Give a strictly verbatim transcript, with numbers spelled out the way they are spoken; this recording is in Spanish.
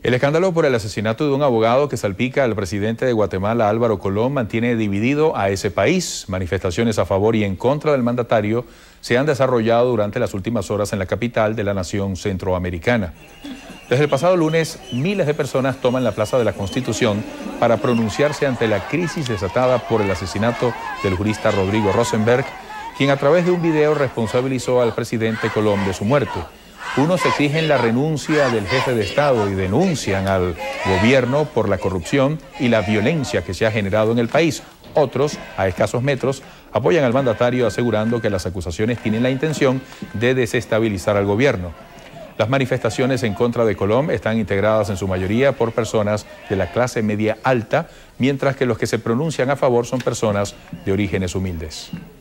El escándalo por el asesinato de un abogado que salpica al presidente de Guatemala, Álvaro Colón, mantiene dividido a ese país. Manifestaciones a favor y en contra del mandatario se han desarrollado durante las últimas horas en la capital de la nación centroamericana. Desde el pasado lunes, miles de personas toman la Plaza de la Constitución para pronunciarse ante la crisis desatada por el asesinato del jurista Rodrigo Rosenberg, quien a través de un video responsabilizó al presidente Colón de su muerte. Unos exigen la renuncia del jefe de Estado y denuncian al gobierno por la corrupción y la violencia que se ha generado en el país. Otros, a escasos metros, apoyan al mandatario asegurando que las acusaciones tienen la intención de desestabilizar al gobierno. Las manifestaciones en contra de Colón están integradas en su mayoría por personas de la clase media alta, mientras que los que se pronuncian a favor son personas de orígenes humildes.